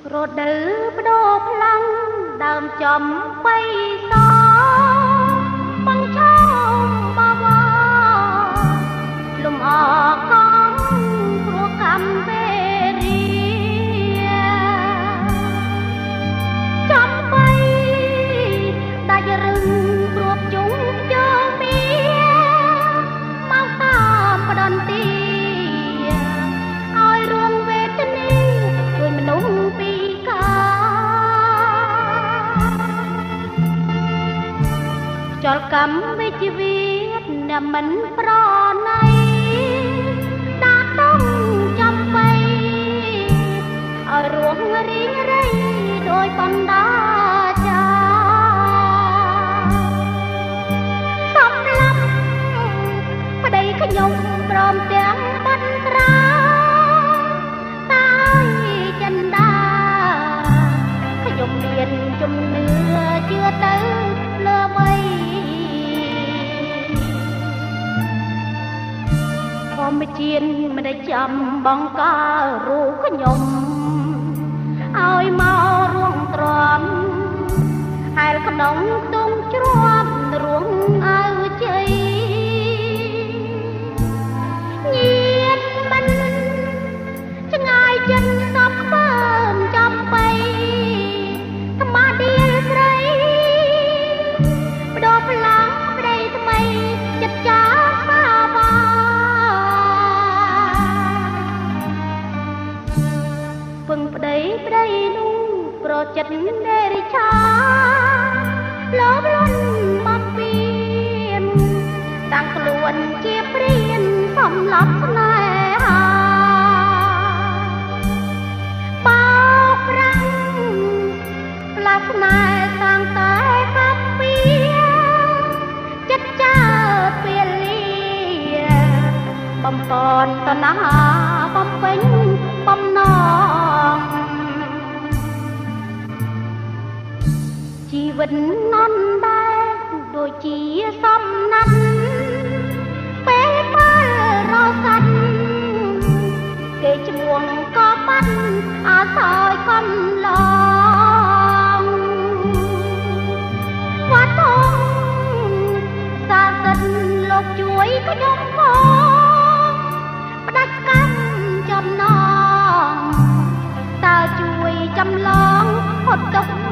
រដូវបដូរផ្លាំងដើមចំបៃសបងឆោមបាវលំអកងព្រោះកម្មវេរីចំបៃដាច់រឹងព្រោះជុំចូលពីមកតាមផ្ដន្ទាឲ្យរងវេទនាដោយមនុស្សពីចលកម្មវិជ្ជវិទ្យាអ្នកមិនប្រណីដាតងចំបៃឲ្យរងរីងរៃដោយបណ្ដាចាសម្រាប់ប្តីខ្ញុំព្រមទាំងបិណ្ឌត្រាតាយចិន្តាខ្ញុំមានជំនឿជឿទៅលើអ្វីធម្មជាតិមិនได้ចាំបងកើរូបខ្ញុំឲ្យមករួងទ្រាំហែលក្នុងទុំជ្រាបរួងអើជ័យញៀនមិនឆ្ងាយចិនសពខ្ពើមចំបៃថ្មដៀលស្រីបដោផ្លាំងប្តីថ្មីចិត្តចាបាបាពឹងប្តីនោះប្រចិត្តនេរិឆាលោភលន់មកពៀនតាំងខ្លួនជាព្រានសំឡប់ស្នេហាបោកប្រាំងផ្លាស់ស្នេហ៍សាងតែកាពីចិត្តចាពេលលាបំពន់តណ្ហាបំពេញបំណងជីវិតនន់ដែរដូចជាសំណាត់ពេលពេលរសាត់គេឈ្មោះក៏បាត់អាសោយកំឡងវត្តធំសាសិនលោកជួយខ្ញុំផងផ្ដាច់កម្មចំណងតើជួយចម្លងផុតទុក្ខ